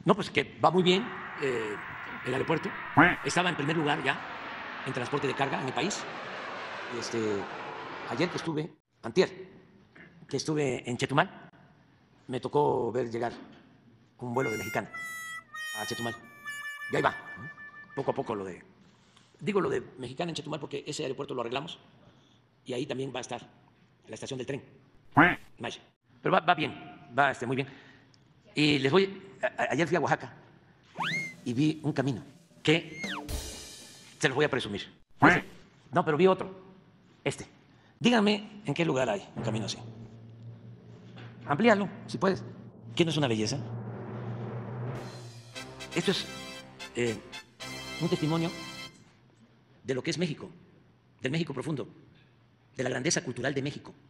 No, pues que va muy bien el aeropuerto. Estaba en primer lugar ya en transporte de carga en el país. Ayer que estuve, antier, que estuve en Chetumal, me tocó ver llegar un vuelo de Mexicana a Chetumal. Y ahí va, poco a poco lo de... Digo lo de Mexicana en Chetumal porque ese aeropuerto lo arreglamos y ahí también va a estar la estación del tren. Maya. Pero va bien, va muy bien. Y les voy... Ayer fui a Oaxaca y vi un camino que se los voy a presumir. No, pero vi otro, Díganme en qué lugar hay un camino así. Amplíalo, si puedes. ¿Qué no es una belleza? Esto es un testimonio de lo que es México, del México profundo, de la grandeza cultural de México.